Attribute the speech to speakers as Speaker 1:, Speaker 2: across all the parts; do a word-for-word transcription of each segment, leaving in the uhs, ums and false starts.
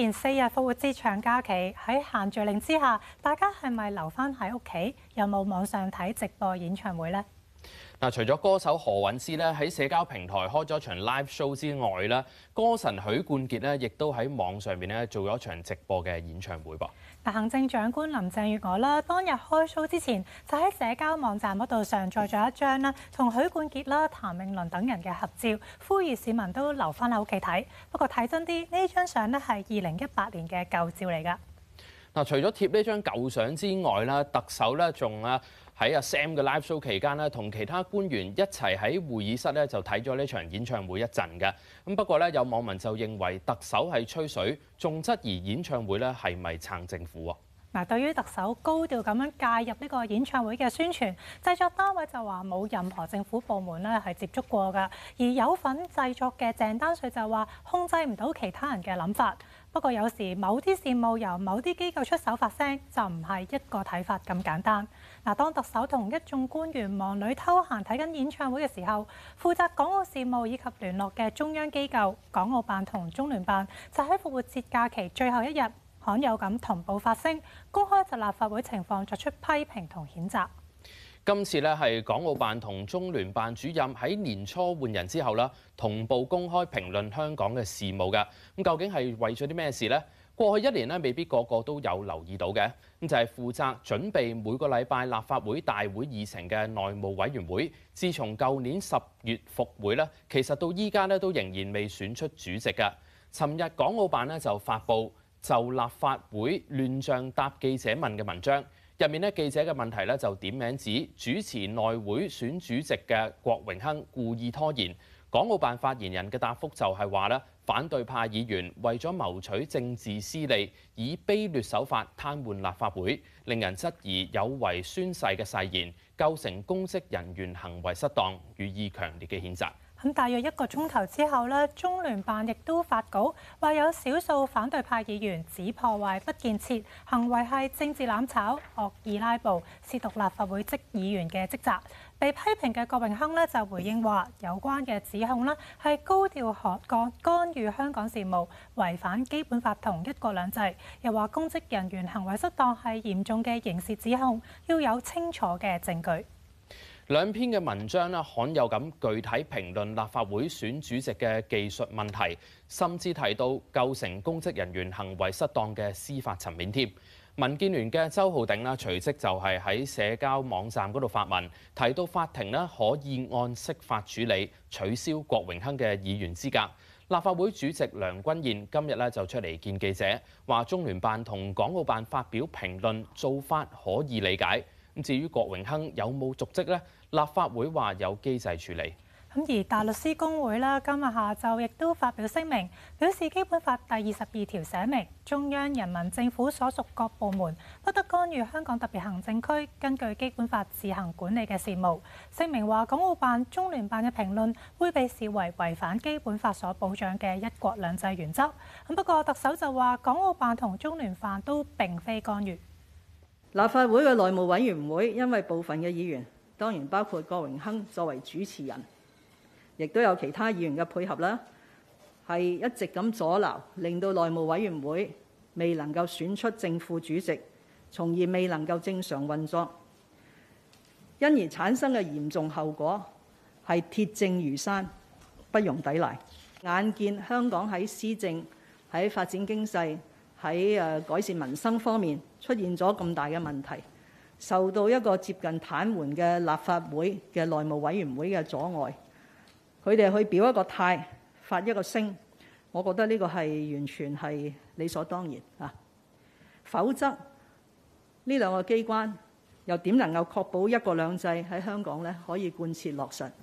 Speaker 1: 連四日復活節長假期，喺限聚令之下，大家係咪留返喺屋企？有冇網上睇直播演唱會呢？
Speaker 2: 嗱，除咗歌手何韻詩咧喺社交平台開咗場 live show 之外咧，歌神許冠傑咧亦都喺網上面咧做咗場直播嘅演唱會噃。
Speaker 1: 嗱，行政長官林鄭月娥啦，當日開 show 之前就喺社交網站嗰度上載咗一張啦，同許冠傑啦、譚詠麟等人嘅合照，呼籲市民都留返喺屋企睇。不過睇真啲，呢張相咧係二零一八年嘅舊照嚟㗎。
Speaker 2: 嗱，除咗貼呢張舊相之外啦，特首咧仲啊喺阿 Sam 嘅 live show 期間咧，同其他官員一齊喺會議室咧就睇咗呢場演唱會一陣嘅。咁不過咧，有網民就認為特首係吹水，仲質疑演唱會咧係咪撐政府喎？
Speaker 1: 嗱，對於特首高調咁樣介入呢個演唱會嘅宣傳，製作單位就話冇任何政府部門咧係接觸過㗎，而有份製作嘅鄭丹瑞就話控制唔到其他人嘅諗法。不過有時某啲事務由某啲機構出手發聲，就唔係一個睇法咁簡單。嗱，當特首同一眾官員忙裏偷閒睇緊演唱會嘅時候，負責港澳事務以及聯絡嘅中央機構港澳辦同中聯辦就喺復活節假期最後一日，罕有咁同步發聲，公開就立法會情況作出批評同譴責。
Speaker 2: 今次咧係港澳辦同中聯辦主任喺年初換人之後啦，同步公開評論香港嘅事務嘅。咁究竟係為咗啲咩事呢？過去一年咧，未必個個都有留意到嘅。咁就係負責準備每個禮拜立法會大會議程嘅內務委員會，自從舊年十月復會咧，其實到依家咧都仍然未選出主席嘅。尋日港澳辦咧就發布就立法會亂象答記者問嘅文章。入面咧記者嘅問題咧就點名指主持內會選主席嘅郭榮鏗故意拖延。港澳辦發言人嘅答覆就係話咧，反對派議員為咗謀取政治私利，以卑劣手法癱瘓立法會，令人質疑有違宣誓嘅誓言，構成公職人員行為失當，予以強烈嘅譴責。
Speaker 1: 咁大約一個鐘頭之後咧，中聯辦亦都發稿話有少數反對派議員指破壞不建設行為係政治攬炒、惡意拉布、褻瀆立法會職議員嘅職責。被批評嘅郭榮鏗咧就回應話，有關嘅指控咧係高調干干干預香港事務，違反基本法同一國兩制。又話公職人員行為失當係嚴重嘅刑事指控，要有清楚嘅證據。
Speaker 2: 兩篇嘅文章咧，罕有咁具體評論立法會選主席嘅技術問題，甚至提到構成公職人員行為失當嘅司法層面添。民建聯嘅周浩鼎啦，隨即就係喺社交網站嗰度發文，提到法庭咧可以按釋法處理，取消郭榮鏗嘅議員資格。立法會主席梁君彥今日咧就出嚟見記者，話中聯辦同港澳辦發表評論做法可以理解。咁至於郭榮鏗有冇瀆職呢？立法會話有機制處理。
Speaker 1: 咁而大律師公會啦，今日下晝亦都發表聲明，表示基本法第二十二條寫明，中央人民政府所屬各部門不得干預香港特別行政區根據基本法自行管理嘅事務。聲明話，港澳辦、中聯辦嘅評論會被視為違反基本法所保障嘅一國兩制原則。咁不過特首就話，港澳辦同中聯辦都並非干預。
Speaker 3: 立法會嘅內務委員會因為部分嘅議員，當然包括郭榮鏗作為主持人，亦都有其他議員嘅配合啦，係一直咁阻撓，令到內務委員會未能夠選出正副主席，從而未能夠正常運作，因而產生嘅嚴重後果係鐵證如山，不容抵賴。眼見香港喺施政、喺發展經濟、喺誒改善民生方面出現咗咁大嘅問題，受到一個接近癱瘓嘅立法會嘅內務委員會嘅阻礙，佢哋去表一個態、發一個聲，我覺得呢個係完全係理所當然啊！否則呢兩個機關又點能夠確保一國兩制喺香港咧可以貫徹落實？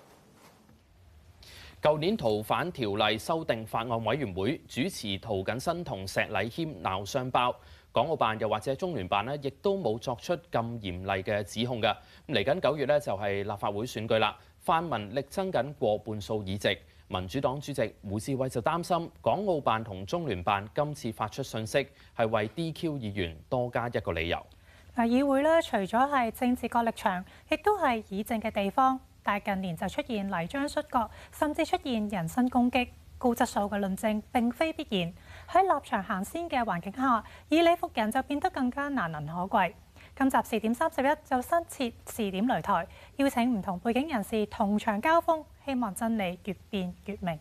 Speaker 2: 舊年逃犯條例修訂法案委員會主持涂謹申同石禮謙鬧雙胞，港澳辦又或者中聯辦呢，亦都冇作出咁嚴厲嘅指控嘅。嚟緊九月呢，就係立法會選舉啦，泛民力爭緊過半數議席。民主黨主席胡志偉就擔心港澳辦同中聯辦今次發出訊息係為 D Q 議員多加一個理由。
Speaker 1: 嗱，議會咧除咗係政治角力場，亦都係議政嘅地方。但近年就出現泥漿摔角，甚至出現人身攻擊，高質素嘅論證並非必然。 喺立場行先嘅環境下，以理服人就變得更加難能可貴。今集視點三十一就新設視點擂台，邀請唔同背景人士同場交鋒，希望真理越辯越明。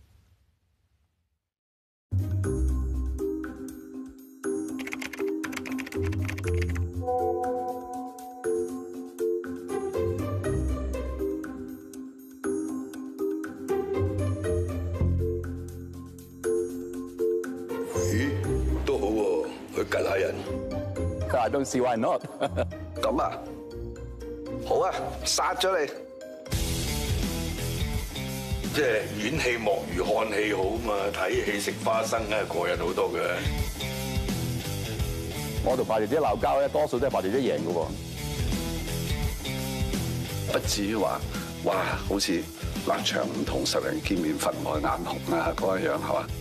Speaker 4: 咦，都好喎，去吉下人。
Speaker 5: I don't see why not 。
Speaker 4: 咁啊，好啊，殺咗你！即係演戲莫如看戲好嘛，睇戲食花生梗係過癮好多嘅。
Speaker 5: 我同白姐姐鬧交咧，多數都係白姐姐贏嘅喎。
Speaker 4: 不至於話，哇，好似立場唔同，十人見面分外眼紅啊嗰樣係嘛？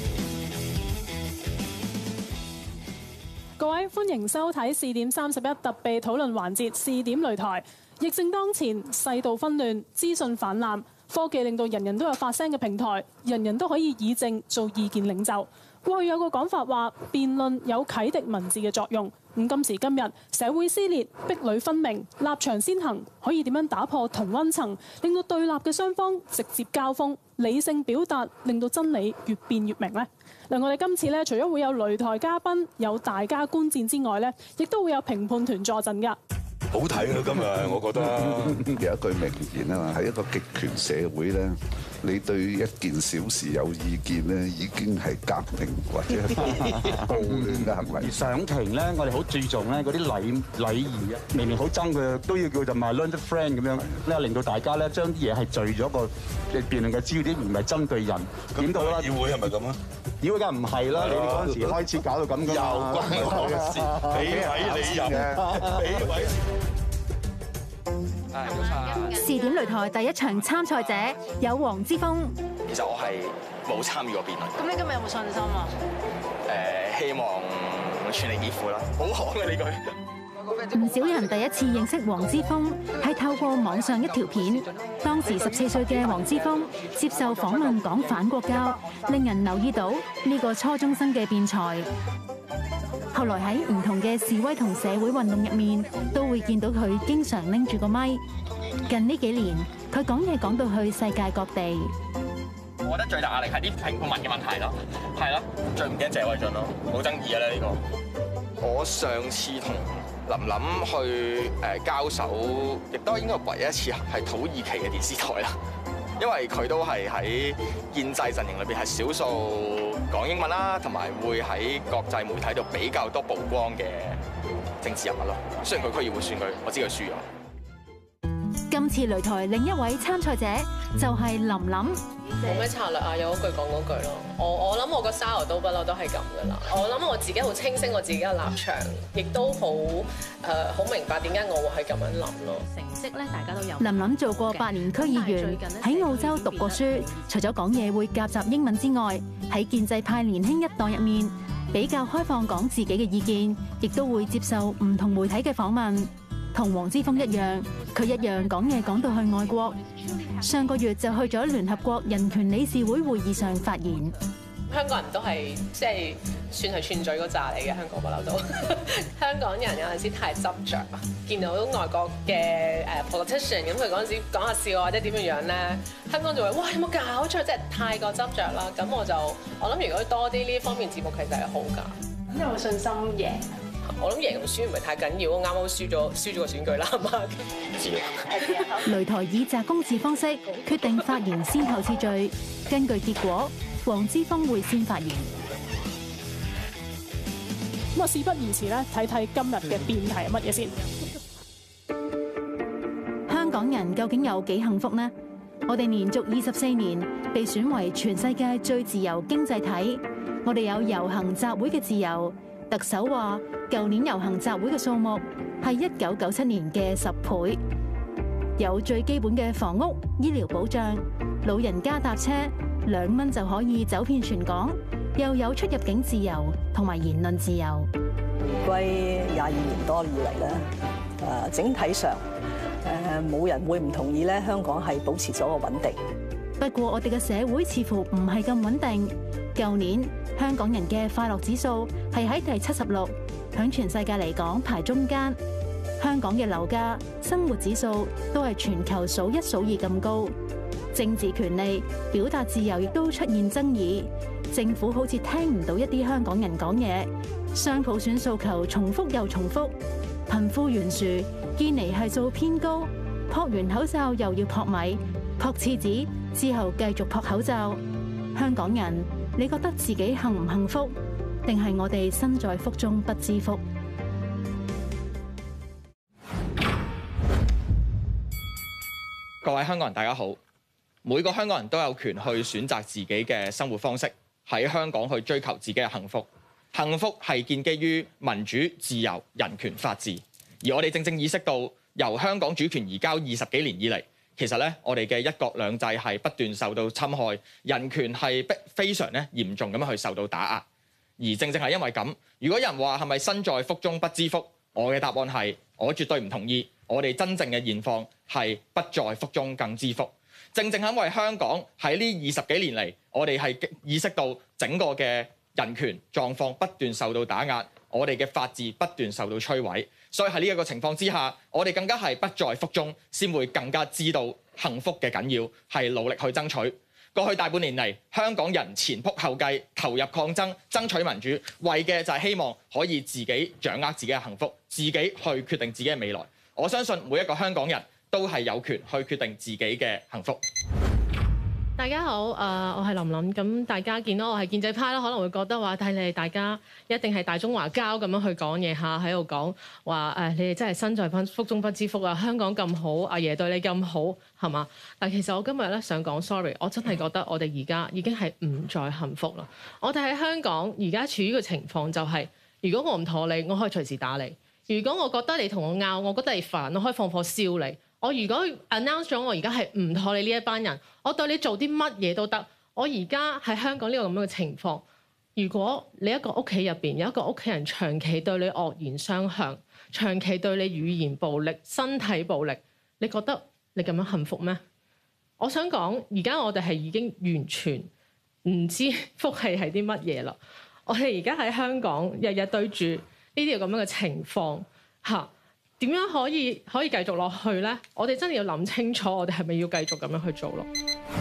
Speaker 6: 各位歡迎收睇視點三十一特備討論環節視點擂台。疫症當前，世道紛亂，資訊泛濫，科技令到人人都有發聲嘅平台，人人都可以議政做意見領袖。過去有個講法話，辯論有啟迪文字嘅作用。咁今時今日，社會撕裂，壁壘分明，立場先行，可以點樣打破同溫層，令到對立嘅雙方直接交鋒，理性表達，令到真理越辯越明呢？嗱，我哋今次咧，除咗會有擂台嘉賓，有大家觀戰之外咧，亦都會有評判團助陣㗎。
Speaker 4: 好睇啊！今日我覺得
Speaker 7: 有一句名言啊嘛，喺一個極權社會咧，你對一件小事有意見咧，已經係革命或者係暴亂嘅行為。
Speaker 8: 而上庭咧，我哋好注重咧嗰啲禮禮儀啊，明明好憎佢，都要叫做 my learned friend 咁樣咧，令到大家咧將啲嘢係聚咗個辯論嘅焦點，而唔係針對人。點到啦？
Speaker 4: 議會係咪咁啊？
Speaker 8: 議會梗唔係啦，你哋嗰陣時開始搞到咁㗎嘛。
Speaker 4: 又關我嘅事，俾位你入，俾位。
Speaker 9: 視點擂台第一場參賽者有黃之鋒。
Speaker 10: 其實我係冇參與過辯論。
Speaker 9: 咁你今日有冇信心啊？
Speaker 10: 誒，希望全力以赴啦。好行嘅呢句。
Speaker 9: 唔少人第一次認識黃之鋒係透過網上一條片。當時十四歲嘅黃之鋒接受訪問講反國教，令人留意到呢個初中生嘅辯才。後來喺唔同嘅示威同社會運動入面，都會見到佢經常拎住個咪。近呢幾年，佢講嘢講到去世界各地。
Speaker 10: 我覺得最大壓力係啲評判文嘅問題咯，係咯，最唔驚謝偉俊咯，冇爭議嘅咧呢個。我上次同林琳去誒交手，亦都應該唯一一次係土耳其嘅電視台啦。因為佢都係喺建制陣營裏邊係少數講英文啦，同埋會喺國際媒體度比較多曝光嘅政治人物咯。雖然佢區議會選舉，我知佢輸咗。
Speaker 9: 今次擂台另一位參賽者就係林琳。
Speaker 11: 冇咩策略啊，有嗰句講嗰句咯。我我諗我個 style 都不嬲都係咁噶啦。我諗我自己好清晰我自己嘅立場，亦都好誒好明白點解我會係咁樣諗咯。
Speaker 9: 成績咧，大家都有。林琳做過八年區議員，喺澳洲讀過書。除咗講嘢會夾雜英文之外，喺建制派年輕一代入面，比較開放講自己嘅意見，亦都會接受唔同媒體嘅訪問。同黃之鋒一樣，佢一樣講嘢講到去外國。上個月就去咗聯合國人權理事會會議上發言。
Speaker 11: 香港人都係即係算係串嘴嗰扎嚟嘅，香港不嬲都。香港人有陣時太執着，見到外國嘅誒 politician 咁，佢嗰陣時講下笑或者點樣樣咧，香港就會哇有冇搞錯，即係太過執着啦。咁我就我諗，如果多啲呢方面節目其實係好㗎。
Speaker 9: 咁有冇信心贏？
Speaker 11: 我諗贏同輸唔係太緊要，我啱啱輸咗輸咗個選舉啦嘛。
Speaker 9: 擂台以擇公示方式決定發言先後次序，根據結果，黃之鋒會先發言。
Speaker 6: 咁啊，事不宜遲咧，睇睇今日嘅辯題係乜嘢先。
Speaker 9: 香港人究竟有幾幸福呢？我哋連續二十四年被選為全世界最自由經濟體，我哋有遊行集會嘅自由。特首話，舊年遊行集會嘅數目係一九九七年嘅十倍，有最基本嘅房屋、醫療保障，老人家搭車兩蚊就可以走遍全港，又有出入境自由同埋言論自由。
Speaker 3: 歸廿二年多以嚟咧，誒整體上誒冇人會唔同意咧，香港係保持咗個穩定。
Speaker 9: 不過我哋嘅社會似乎唔係咁穩定。舊年香港人嘅快樂指數係喺第七十六，響全世界嚟講排中間。香港嘅樓價、生活指數都係全球數一數二咁高。政治權利、表達自由亦都出現爭議，政府好似聽唔到一啲香港人講嘢。雙普選訴求重複又重複，貧富懸殊、堅尼係數偏高，撲完口罩又要撲米，撲廁紙之後繼續撲口罩。香港人，你覺得自己幸唔幸福，定係我哋身在福中不知福？
Speaker 10: 各位香港人，大家好。每個香港人都有權去選擇自己嘅生活方式，喺香港去追求自己嘅幸福。幸福係建基於民主、自由、人權、法治。而我哋正正意識到，由香港主權移交二十幾年以嚟，其實咧我哋嘅一國兩制係不斷受到侵害，人權係非常咧嚴重咁樣去受到打壓。而正正係因為咁，如果有人話係咪身在福中不知福，我嘅答案係我絕對唔同意。我哋真正嘅現況係不在福中更知福。正正係因為香港喺呢二十幾年嚟，我哋係意識到整個嘅人權狀況不斷受到打壓，我哋嘅法治不斷受到摧毀，所以喺呢一個情況之下，我哋更加係不在福中，先會更加知道幸福嘅緊要，係努力去爭取。過去大半年嚟，香港人前仆後繼，投入抗爭，爭取民主，為嘅就係希望可以自己掌握自己嘅幸福，自己去決定自己嘅未來。我相信每一個香港人都係有權去決定自己嘅幸福。
Speaker 11: 大家好，誒、呃，我係林琳。咁大家見到我係建制派啦，可能會覺得話，睇你哋大家一定係大中華膠咁樣去講嘢嚇，喺度講話誒，你哋真係身在福中不知福啊！香港咁好，阿爺對你咁好，係嘛？但其實我今日咧想講 sorry， 我真係覺得我哋而家已經係唔再幸福啦。我哋喺香港而家處於嘅情況就係、是，如果我唔妥你，我可以隨時打你。如果我覺得你同我拗，我覺得你煩，我可以放火燒你。我如果 announce 咗我而家係唔妥你呢一班人，我對你做啲乜嘢都得。我而家喺香港呢個咁樣嘅情況，如果你一個屋企入邊有一個屋企人長期對你惡言相向，長期對你語言暴力、身體暴力，你覺得你咁樣幸福咩？我想講，而家我哋係已經完全唔知福氣係啲乜嘢啦。我哋而家喺香港日日對住呢啲咁樣嘅情況嚇，點樣可以可以繼續落去呢？我哋真係要諗清楚，我哋係咪要繼續咁樣去做咯？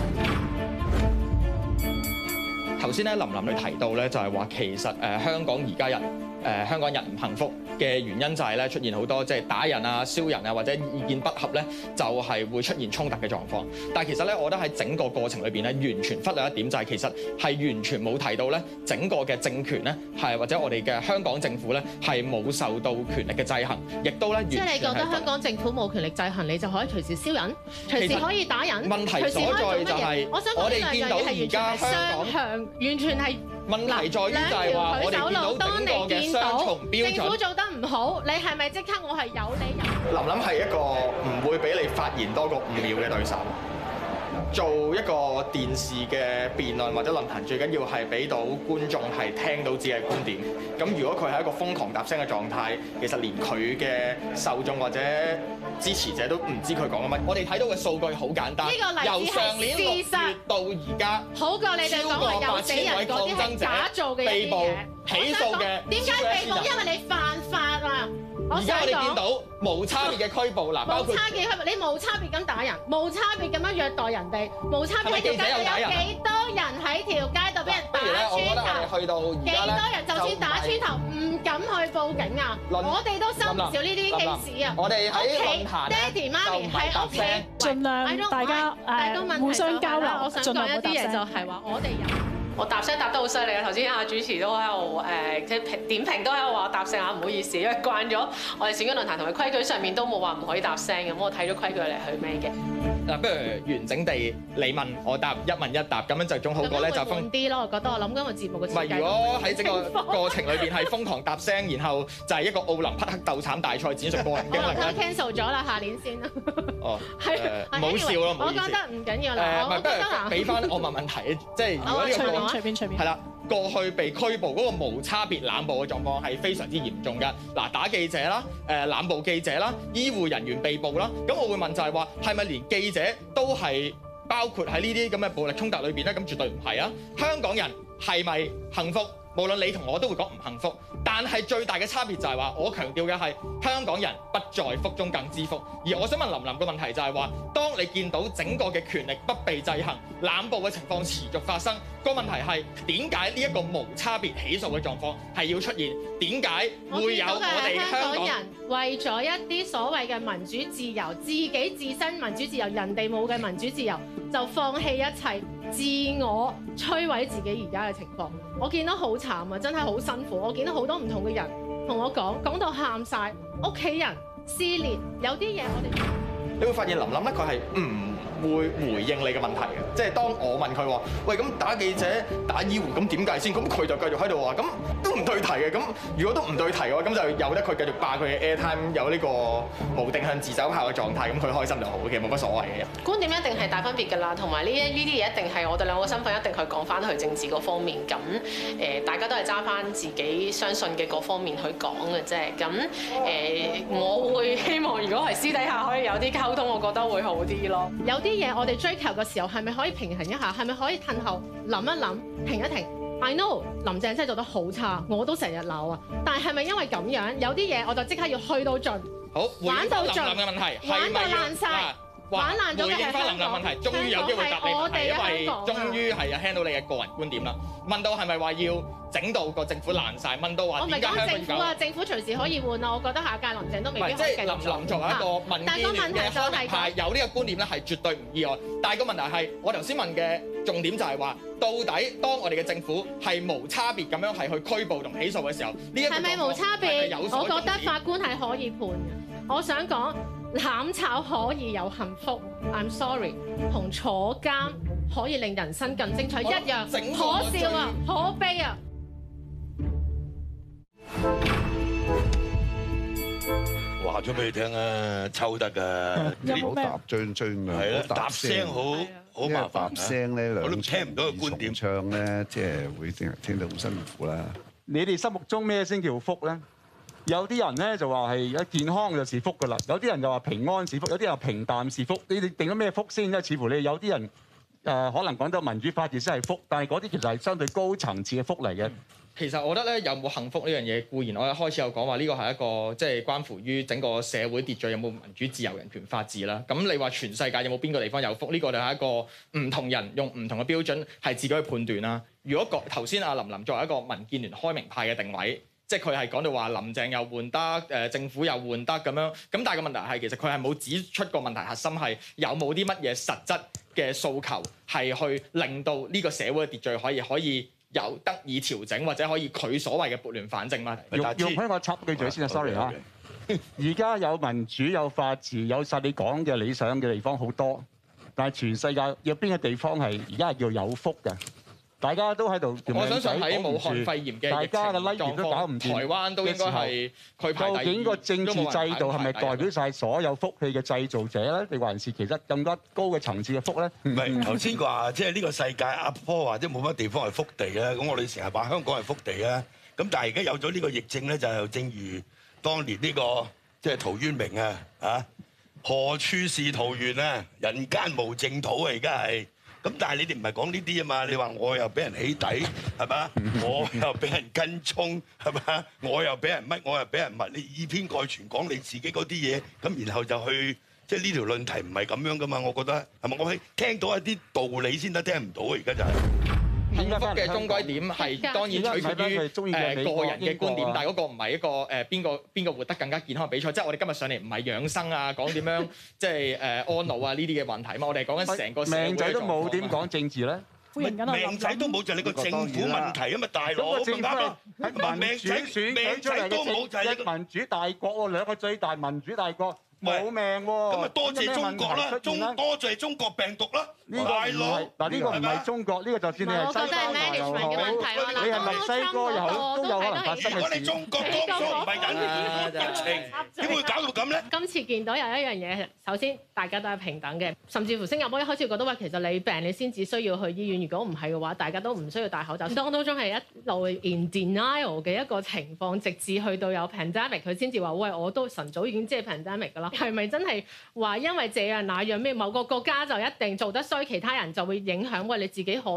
Speaker 10: 頭先咧，林琳你提到咧，就係話其實誒、呃、香港而家人誒、呃、香港人唔幸福嘅原因就係咧出現好多即係打人啊、燒人啊或者意見不合咧，就係、是、會出現衝突嘅狀況。但係其實咧，我覺得喺整個過程裏邊咧，完全忽略一點就係其實係完全冇提到咧整個嘅政權咧係或者我哋嘅香港政府咧係冇受到權力嘅制衡，亦都咧
Speaker 11: 即係你覺得香港政府冇權力制衡，你就可以隨時燒人，隨時可以打人。
Speaker 10: 問題所在就係、是、
Speaker 11: 我想講呢兩樣嘢係完全係雙向。完全係
Speaker 10: 問題在於就係話，我哋見到整個嘅雙重標準。
Speaker 11: 政府做得唔好，你係咪即刻我係有理由？
Speaker 10: 林琳係一個唔會俾你發言多過五秒嘅對手。做一個電視嘅辯論或者論壇，最緊要係俾到觀眾係聽到自己嘅觀點。咁如果佢係一個瘋狂搭聲嘅狀態，其實連佢嘅受眾或者支持者都唔知佢講緊乜。我哋睇到嘅數據好簡單，由上年六月到而家，
Speaker 11: 好過你哋講話有死人嗰啲係假造嘅
Speaker 10: 被捕起訴嘅。
Speaker 11: 點解被捕？因為你犯法啊！
Speaker 10: 而家我哋見到無差別嘅拘捕嗱，包括
Speaker 11: 無差別拘捕，你無差別咁打人，無差別咁樣虐待人哋，無差別喺條街度有幾多人喺條街度俾人打穿頭？
Speaker 10: 去到
Speaker 11: 幾多人就算打穿頭唔敢去報警啊！我哋都收唔少呢啲 case 啊！
Speaker 10: 我哋喺論壇
Speaker 11: 爹哋媽咪喺屋企，
Speaker 6: 盡量大家誒互相交流。
Speaker 11: 我想講一啲嘢就係話，我哋人。我答聲答得好犀利啊！頭先阿主持都喺度誒，即係評點評都喺度話答聲啊，唔好意思，因為慣咗我哋選舉論壇同埋規矩上面都冇話唔可以答聲嘅，咁我睇咗規矩嚟去咩嘅。嗱，不如完整地你問我答，一問一答，咁樣就總好過咧就瘋啲咯。我覺得我諗緊個節目嘅設計。唔係，如果喺整個過程裏邊係瘋狂答聲，然後就係一個奧林匹克鬥慘大賽展述個人經歷咧。我 cancel 咗啦，下年先啦。哦，係唔好笑咯，唔好意思。我覺得唔緊要啦。誒，唔係，不如俾翻我問問題，即係如果呢個隨便隨便係啦，過去被拘捕嗰個無差別濫捕嘅狀況係非常之嚴重㗎。嗱，打記者啦，誒濫捕記者啦，醫護人員被捕啦，咁我會問就係話，係咪連記者都係包括喺呢啲咁嘅暴力衝突裏邊咧？咁絕對唔係啊！香港人
Speaker 10: 係咪幸福？無論你同我都會講唔幸福，但係最大嘅差別就係話，我強調嘅係香港人不在福中更知福。而我想問林琳個問題就係話，當你見到整個嘅權力不被制衡、濫捕嘅情況持續發生，個問題係點解呢一個無差別起訴嘅狀況係要出現？點解會有我哋香港
Speaker 11: 人為咗一啲所謂嘅民主自由，自己自身民主自由，人哋冇嘅民主自由，就放棄一切，自我摧毀自己而家嘅情況？我見到好慘啊，真係好辛苦。我見到好多唔同嘅人同我講，講到喊晒，屋企人撕裂，有啲嘢我哋，
Speaker 10: 你會發現林琳咧，佢係唔會回應你嘅問題嘅。即係當我問佢話：喂，咁打記者、打醫護，咁點解先？咁佢就繼續喺度話：咁都唔對題嘅。咁如果都唔對題嘅話，咁就由得佢繼續霸佢嘅 airtime，有呢個無定向自走炮嘅狀態，咁佢開心就好嘅，冇乜所謂嘅。
Speaker 11: 觀點一定係大分別㗎啦，同埋呢一呢啲嘢一定係我哋兩個身份一定去講翻去政治嗰方面。咁誒，大家都係揸翻自己相信嘅嗰方面去講嘅啫。咁誒，我會希望如果係私底下可以有啲溝通，我覺得會好啲咯。有啲嘢我哋追求嘅時候，係咪可以平衡一下？係咪可以褪後諗一諗，停一停 ？I know 林鄭真係做得好差，我都成日鬧啊。但係係咪因為咁樣，有啲嘢我就即刻要去到盡，
Speaker 10: 好
Speaker 11: 玩到盡，
Speaker 10: 林琳嘅問題，
Speaker 11: 玩到爛晒。玩爛咗嘅係香港，回應翻林琳問題，終於有機會答你問題，因為終於係聽到你嘅個人觀點啦。問到係咪話要整到個政府爛晒？問到話點解香港要搞？我唔係講政府啊，政府隨時可以換啊。我覺得下屆林鄭都未必可以繼續做。即係林琳作為一個民建聯嘅開明派，有呢個觀點咧係絕對唔意外。但係個問題係，我頭先問嘅重點就係話，到底當我哋嘅政府係無差別咁樣係去拘捕同起訴嘅時候，呢一個係咪無差別？我覺得法官係可以判嘅。我想講。攬炒可以有幸福 ，I'm sorry， 同坐監可以令人生更精彩一樣，可笑啊，可悲啊！
Speaker 12: 話咗俾你聽啊，抽得㗎，
Speaker 7: 好搭張張啊，
Speaker 12: 係啦，搭聲好好麻煩，
Speaker 7: 搭聲咧兩
Speaker 12: 我都聽唔到個觀點
Speaker 7: 唱咧，即係會聽聽得好辛苦啦。
Speaker 8: 你哋心目中咩先叫福咧？有啲人咧就話係一健康就是福㗎啦，有啲人就話平安是福，有啲人話平淡是福。你哋定咗咩福先？因為似乎你有啲人誒、呃、可能講到民主法治先係福，但係嗰啲其實係相對高層次嘅福嚟嘅。
Speaker 10: 其實我覺得咧，有冇幸福呢樣嘢固然，我一開始有講話呢個係一個即係關乎於整個社會秩序有冇民主、自由、人權、法治啦。咁你話全世界有冇邊個地方有福？呢個就係一個唔同人用唔同嘅標準係自己去判斷啦。如果頭先阿林琳作為一個民建聯開明派嘅定位。即係佢係講到話林鄭又換得，誒政府又換得咁樣，咁但係個問題係其實佢係冇指出個問題核心係有冇啲乜嘢實質嘅訴求係去令到呢個社會嘅秩序可以可以有得以調整，或者可以佢所謂嘅撥亂反正嘛？
Speaker 8: 用用喺我插句嘴先啊 ，sorry 嚇。而家有民主有法治有晒你講嘅理想嘅地方好多，但係全世界有邊個地方係而家係叫有福嘅？大家都喺度，
Speaker 10: 我相信喺武漢肺炎嘅疫情狀況，台灣都應該係佢排第二。
Speaker 8: 究竟個政治制度係咪代表晒所有福氣嘅製造者咧？定還是其實更加高嘅層次嘅福咧？
Speaker 12: 唔係頭先話，即係呢個世界阿坡話，即係冇乜地方係福地啊！咁我哋成日話香港係福地啊！咁但係而家有咗呢個疫症咧，就正如當年呢個即係陶淵明啊，啊何處是桃源啊？人間無淨土啊！而家係。咁但係你哋唔係講呢啲啊嘛？你話我又俾人起底係嘛？我又俾人跟蹤係嘛？我又俾人乜？我又俾人乜？你以偏概全講你自己嗰啲嘢，咁然後就去即係呢條論題唔係咁樣噶嘛？我覺得係咪？我係聽到一啲道理先得，聽唔到啊！而家就係、是。
Speaker 10: 幸福嘅終歸點係當然取決於誒個人嘅觀點，但係嗰個唔係一個誒邊個邊個活得更加健康嘅比賽。即係我哋今日上嚟唔係養生啊，講點樣即係誒安老啊呢啲嘅問題啊嘛。我哋係講緊成個社會嘅狀況。命仔都冇點講政治咧，命仔都冇就係你個政府問題啊嘛，大佬。咁政府係民主選舉出嚟嘅政治民主大國喎，兩個最大民主大國。冇命喎！咁咪多謝中國啦，中多謝中國病毒啦，大佬。嗱呢個唔係中國，呢個就算你係西方又好，你係墨西哥又好，都有可能發生嘅事。如果你中國當初唔係引疫情，點會搞到咁咧？
Speaker 11: 今次見到有一樣嘢，首先大家都係平等嘅，甚至乎新加坡一開始覺得話其實你病你先至需要去醫院，如果唔係嘅話，大家都唔需要戴口罩。當當中係一路 in denial 嘅一個情況，直至去到有 pandemic， 佢先至話喂，我都晨早已經知係 pandemic 㗎啦。係咪真係話因為這樣那樣咩某個國家就一定做得衰，其他人就會影響？喂，你自己可以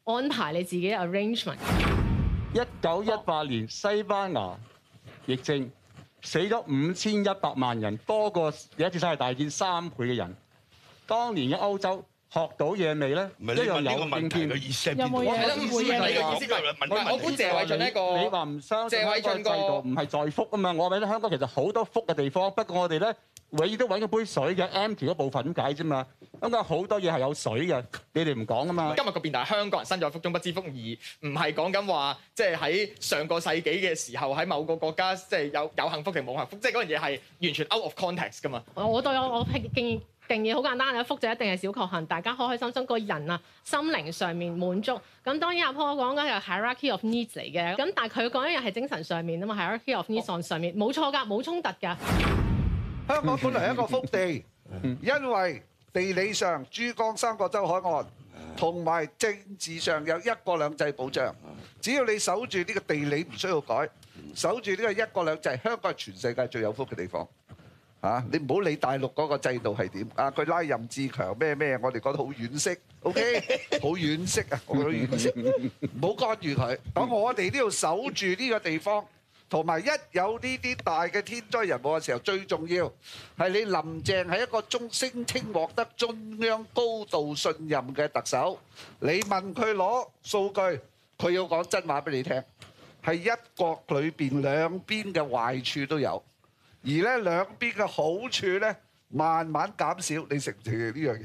Speaker 11: 安排你自己嘅 arrangement。
Speaker 8: 一九一八年西班牙疫症死咗五千一百萬人，多過第一次世界大戰三倍嘅人。當年嘅歐洲學到嘢未咧？
Speaker 12: 唔係你問呢個問題嘅意思係邊度？
Speaker 6: 有冇嘢
Speaker 12: 意思係你嘅意思係問翻
Speaker 10: 我估謝偉俊呢個
Speaker 8: 你話唔相信
Speaker 10: 謝偉
Speaker 8: 香港
Speaker 10: 俊個
Speaker 8: 制度唔係在福啊嘛？我話咧香港其實好多福嘅地方，不過我哋咧永遠都揾嗰杯水嘅 empty 嗰部分咁解啫嘛。香港好多嘢係有水嘅，你哋唔講啊嘛。
Speaker 10: 今日個辯題係香港人身在福中不知福，而唔係講緊話即係喺上個世紀嘅時候喺某個國家即係有有幸福定冇幸福，即係嗰樣嘢係完全 out of context 噶嘛。
Speaker 11: 我對我我定定義好簡單嘅，福就一定係小確幸，大家開開心心，個人啊心靈上面滿足。咁當然阿 Paul 講緊係 hierarchy of needs 嚟嘅，咁但係佢講一樣係精神上面啊嘛 hierarchy of needs 上面冇錯㗎，冇衝突㗎。
Speaker 7: 香港本來係一個福地，因為地理上珠江三角洲海岸同埋政治上有一國兩制保障，只要你守住呢個地理唔需要改，守住呢個一國兩制，香港係全世界最有福嘅地方。嚇、啊！你唔好理大陸嗰個制度係點啊！佢拉任志強咩咩，我哋覺得好惋惜。OK， 好惋惜啊！我覺得惋惜，唔好干預佢。咁我哋都要守住呢個地方，同埋一有呢啲大嘅天災人禍嘅時候，最重要係你林鄭係一個中聲稱獲得中央高度信任嘅特首。你問佢攞數據，佢要講真話俾你聽，係一國裏邊兩邊嘅壞處都有。而咧兩邊嘅好處咧，慢慢減少，你承唔承認呢樣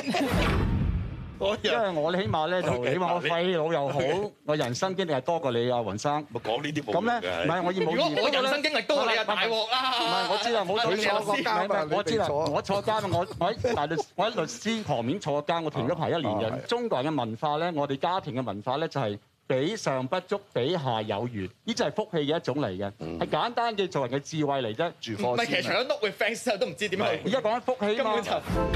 Speaker 7: 嘢？
Speaker 8: 因為我起碼咧就起碼我廢老又好，我人生經歷係多過你啊，雲生。
Speaker 12: 咪講呢啲冇
Speaker 8: 咁咧，唔係我要冇。
Speaker 10: 如果我人生經歷多過你啊，大鑊啦！
Speaker 8: 唔係我知啦，冇坐過監，我知啦，我坐監，我我喺大律，我喺律師旁邊坐監，我停咗排一年嘅。中國人嘅文化咧，我哋家庭嘅文化咧就係。比上不足，比下有餘，呢就係福氣嘅一種嚟嘅，係、嗯、簡單嘅做人嘅智慧嚟啫。住貨
Speaker 10: 唔係，其實除咗 note with friends 之後都唔知點去。
Speaker 8: 而家講緊福氣啊嘛。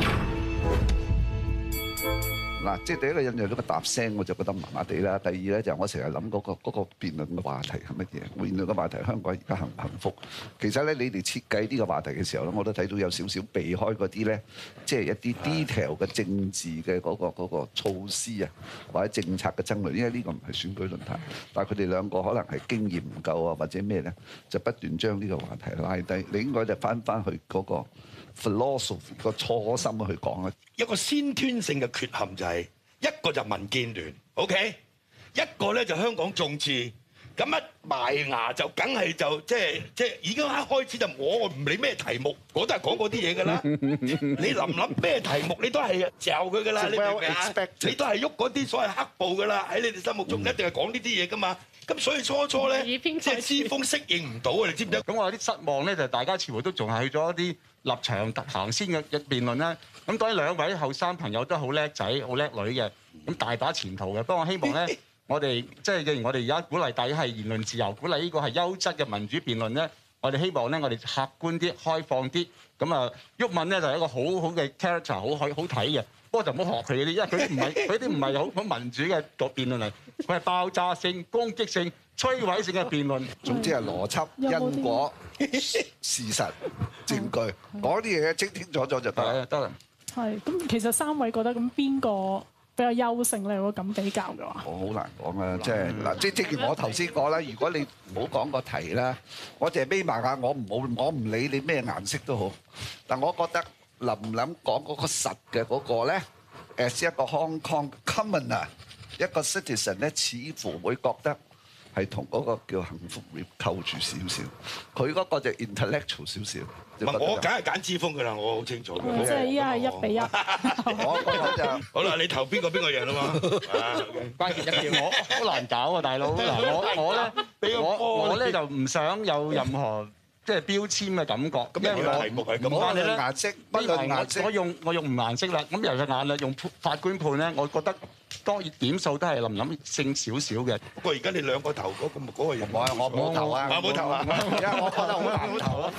Speaker 7: 嗱，即係第一個印象，嗰個答聲我就覺得麻麻地啦。第二咧就係我成日諗嗰個嗰個辯論嘅話題係乜嘢？辯論嘅話題香港而家幸唔幸福？其實咧，你哋設計呢個話題嘅時候咧，我都睇到有少少避開嗰啲咧，即係一啲 detail 嘅政治嘅嗰個嗰個措施啊，或者政策嘅爭論。因為呢個唔係選舉論壇，但係佢哋兩個可能係經驗唔夠啊，或者咩咧，就不斷將呢個話題拉低。你應該就翻翻去嗰個 philosophy 個初心去講啊。
Speaker 12: 一個先天性嘅缺陷就係一個就民建聯 ，OK， 一個咧就香港眾志，咁一埋牙就梗係就即係即係已經一開始就我唔理咩題目，我都係講嗰啲嘢㗎啦。你諗諗咩題目，你都係嚼佢㗎啦，你明唔明啊？你都係喐嗰啲所謂黑暴㗎啦，喺你哋心目中一定係講呢啲嘢㗎嘛。咁所以初初咧，即係之鋒適應唔到啊！你知唔知？
Speaker 8: 咁我有啲失望咧，就大家似乎都仲係去咗一啲立場行先嘅辯論啦。咁當然兩位後生朋友都好叻仔、好叻女嘅，咁大把前途嘅。不過我希望咧，我哋即係既然我哋而家鼓勵大家係言論自由，鼓勵呢個係優質嘅民主辯論咧，我哋希望咧，我哋客觀啲、開放啲。咁啊，毓民咧就係一個好好嘅 character， 好好好睇嘅。不過就唔好學佢嗰啲，因為佢唔係佢啲唔係好好民主嘅個辯論嚟，佢係爆炸性、攻擊性、摧毀性嘅辯論。
Speaker 7: 總之係邏輯、因果、事實、證據，講啲嘢清清楚楚就得啦。
Speaker 8: 得啦。
Speaker 6: 係咁，其實三位覺得咁邊個比較優勝咧？如果咁比較嘅話，
Speaker 7: 我好難講啦，即係嗱，即係正如我頭先講啦，如果你唔好講個題啦，我淨係眯埋眼，我唔好，我唔理你咩顏色都好，但我覺得。林林講嗰個實嘅嗰個咧，誒，一個 Hong Kong commoner，一個 citizen 咧，似乎會覺得係同嗰個叫幸福扣住少少，佢嗰個就 intellectual 少少。
Speaker 12: 唔係，我梗係揀之鋒㗎啦，我好清楚嘅。
Speaker 6: 即係依家係一比一。
Speaker 7: 我覺得就
Speaker 12: 好啦，你投邊個邊個贏啦嘛？
Speaker 10: 關鍵一票，
Speaker 8: 我好難搞啊，大佬。嗱，我我咧，我我咧就唔想有任何。即係標籤嘅感覺，
Speaker 12: 因為題目係咁，
Speaker 7: 我哋顏色，不論顏色，
Speaker 8: 我用我用唔顏色啦。咁由隻眼啦，用法官判咧，我覺得當然點數都係林林勝少少嘅。
Speaker 12: 不過而家你兩個投嗰個嗰個人，
Speaker 7: 我我冇投啊，
Speaker 12: 我冇投啊，
Speaker 7: 因為我覺得好難投啊。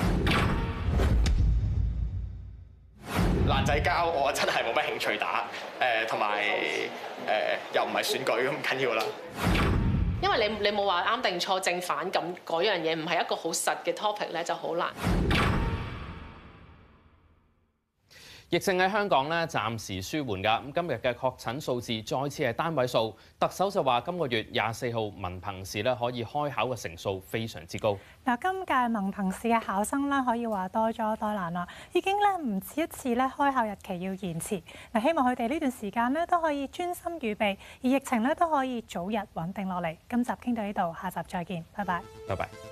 Speaker 10: 爛仔交我真係冇乜興趣打，誒同埋誒又唔係選舉咁緊要啦。
Speaker 11: 因為你你冇話啱定錯正反咁嗰樣嘢，唔係一個好實嘅 topic 咧，就好難。
Speaker 2: 疫情喺香港咧暫時舒緩㗎，咁今日嘅確診數字再次係單位數。特首就話今個月廿四號文憑試咧可以開考嘅成數非常之高。
Speaker 1: 嗱，今屆文憑試嘅考生咧可以話多災多難啦，已經咧唔止一次咧開考日期要延遲。嗱，希望佢哋呢段時間咧都可以專心預備，而疫情咧都可以早日穩定落嚟。今集傾到呢度，下集再見，拜拜。
Speaker 2: 拜拜。